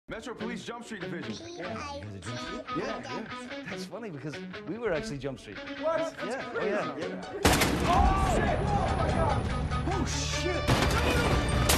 Metro Police Jump Street Division. Yeah. Yeah. That's funny because we were actually Jump Street. What? Yeah. Oh, yeah. Oh, shit! Oh, my God! Oh, shit!